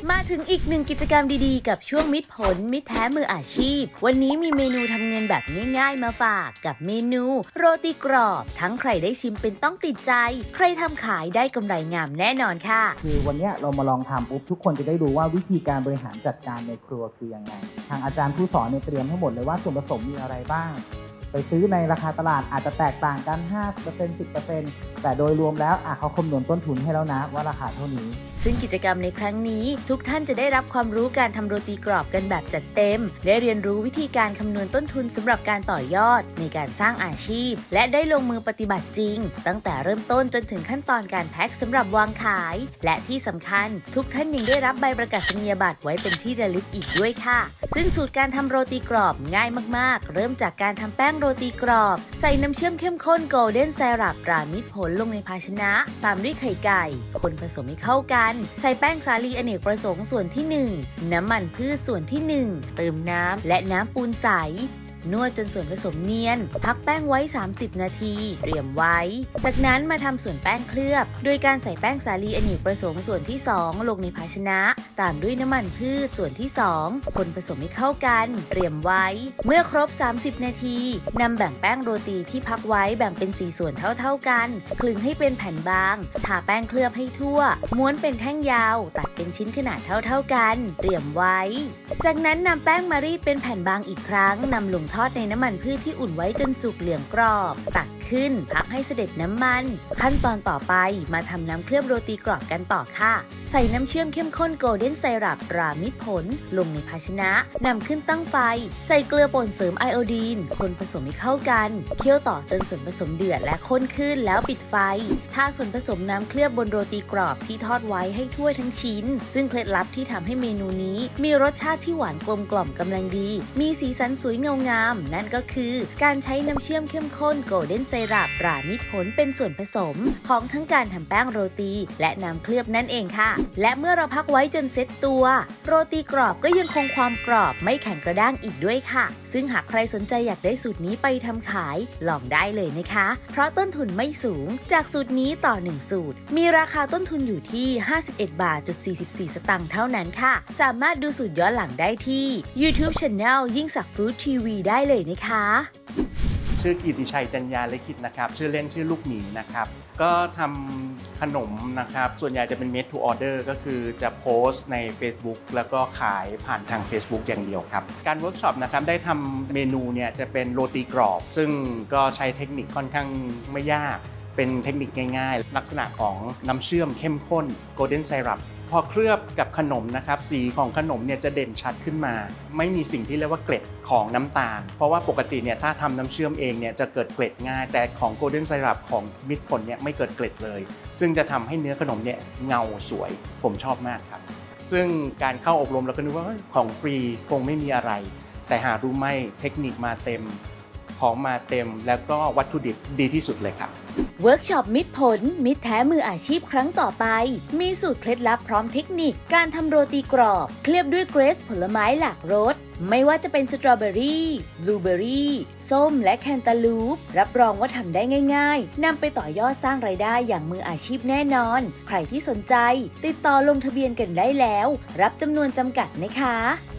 มาถึงอีกหนึ่งกิจกรรมดีๆกับช่วงมิตรผลมิตรแท้มืออาชีพวันนี้มีเมนูทำเงินแบบง่ายๆมาฝากกับเมนูโรตีกรอบทั้งใครได้ชิมเป็นต้องติดใจใครทำขายได้กำไรงามแน่นอนค่ะคือวันนี้เรามาลองทำปุ๊บทุกคนจะได้รู้ว่าวิธีการบริหารจัดการในครัวคือยังไงทางอาจารย์ผู้สอนเตรียมทั้งหมดเลยว่าส่วนผสมมีอะไรบ้างไปซื้อในราคาตลาดอาจจะแตกต่างกัน 5% 10% แต่โดยรวมแล้วเขาคำนวณต้นทุนให้แล้วนะว่าราคาเท่านี้ซึ่งกิจกรรมในครั้งนี้ทุกท่านจะได้รับความรู้การทำโรตีกรอบกันแบบจัดเต็มได้เรียนรู้วิธีการคำนวณต้นทุนสำหรับการต่อยอดในการสร้างอาชีพและได้ลงมือปฏิบัติจริงตั้งแต่เริ่มต้นจนถึงขั้นตอนการแพ็คสำหรับวางขายและที่สำคัญทุกท่านยังได้รับใบประกาศนียบัตรไว้เป็นที่ระลึกอีกด้วยค่ะซึ่งสูตรการทำโรตีกรอบง่ายมากๆเริ่มจากการทำแป้งโรตีกรอบใส่น้ำเชื่อมเข้มข้นโกลเด้นไซรัปตรามิตรผลลงในภาชนะตามด้วยไข่ไก่คนผสมให้เข้ากันใส่แป้งสาลีอเนกประสงค์ส่วนที่1น้ำมันพืชส่วนที่1เติมน้ำและน้ำปูนใสนวดจนส่วนผสมเนียนพักแป้งไว้30นาทีเตรียมไว้จากนั้นมาทำส่วนแป้งเคลือบโดยการใส่แป้งสาลีอเนกประสงค์ส่วนที่2ลงในภาชนะตามด้วยน้ำมันพืชส่วนที่2คนผสมให้เข้ากันเตรียมไว้เมื่อครบ30นาทีนำแบ่งแป้งโรตีที่พักไว้แบ่งเป็น4ส่วนเท่าๆกันคลึงให้เป็นแผ่นบางทาแป้งเคลือบให้ทั่วม้วนเป็นแท่งยาวตัดเป็นชิ้นขนาดเท่าๆกันเตรียมไว้จากนั้นนำแป้งมารีดเป็นแผ่นบางอีกครั้งนำลงทอดในน้ำมันพืชที่อุ่นไว้จนสุกเหลืองกรอบตักขึ้นพักให้เสด็จน้ำมันขั้นตอนต่อไปมาทำน้ำเคลือบโรตีกรอบกันต่อค่ะใส่น้ำเชื่อมเข้มข้นโกลเด้นไซรัปตรามิตรผลลงในภาชนะนำขึ้นตั้งไฟใส่เกลือป่นเสริมไอโอดีนคนผสมให้เข้ากันเคี่ยวต่อจนส่วนผสมเดือดและข้นขึ้นแล้วปิดไฟทาส่วนผสมน้ำเคลือบบนโรตีกรอบที่ทอดไว้ให้ทั่วทั้งชิ้นซึ่งเคล็ดลับที่ทำให้เมนูนี้มีรสชาติที่หวานกลมกล่อมกำลังดีมีสีสันสวยเงางามนั่นก็คือการใช้น้ำเชื่อมเข้มข้นโกลเด้นไซรัปตรามิตรผลเป็นส่วนผสมของทั้งการทำแป้งโรตีและน้ำเคลือบนั่นเองค่ะและเมื่อเราพักไว้จนเซ็ตตัวโรตีกรอบก็ยังคงความกรอบไม่แข็งกระด้างอีกด้วยค่ะซึ่งหากใครสนใจอยากได้สูตรนี้ไปทำขายลองได้เลยนะคะเพราะต้นทุนไม่สูงจากสูตรนี้ต่อ1สูตรมีราคาต้นทุนอยู่ที่51 บาทจุด44 สตางค์เท่านั้นค่ะสามารถดูสูตรย้อนหลังได้ที่ YouTube Channel ยิ่งศักดิ์ฟู้ดทีวีได้เลยนะคะชื่อกิติชัยจัญญาลิขิตนะครับชื่อเล่นชื่อลูกหมีนะครับก็ทำขนมนะครับส่วนใหญ่จะเป็น made to order ก็คือจะโพสต์ใน Facebook แล้วก็ขายผ่านทาง Facebook อย่างเดียวครับการเวิร์กช็อปนะครับได้ทำเมนูเนี่ยจะเป็นโรตีกรอบซึ่งก็ใช้เทคนิคค่อนข้างไม่ยากเป็นเทคนิคง่ายๆลักษณะของน้ำเชื่อมเข้มข้น Golden Syrupพอเคลือบกับขนมนะครับสีของขนมเนี่ยจะเด่นชัดขึ้นมาไม่มีสิ่งที่เรียกว่าเกล็ดของน้ำตาลเพราะว่าปกติเนี่ยถ้าทำน้ำเชื่อมเองเนี่ยจะเกิดเกล็ดง่ายแต่ของ Golden Syrup ของมิตรผลเนี่ยไม่เกิดเกล็ดเลยซึ่งจะทำให้เนื้อขนมเนี่ยเงาสวยผมชอบมากครับซึ่งการเข้าอบรมเราก็นึกว่าของฟรีคงไม่มีอะไรแต่หารู้ไหมเทคนิคมาเต็มของมาเต็มแล้วก็วัตถุดิบดีที่สุดเลยครับเวิร์กช็อปมิตรผลมิตรแท้มืออาชีพครั้งต่อไปมีสูตรเคล็ดลับพร้อมเทคนิคการทำโรตีกรอบเคลือบด้วยเกรซผลไม้หลากรสไม่ว่าจะเป็นสตรอเบอรี่บลูเบอรี่ส้มและแคนตาลูปรับรองว่าทำได้ง่ายๆนำไปต่อยอดสร้างรายได้อย่างมืออาชีพแน่นอนใครที่สนใจติดต่อลงทะเบียนกันได้แล้วรับจำนวนจำกัดนะคะ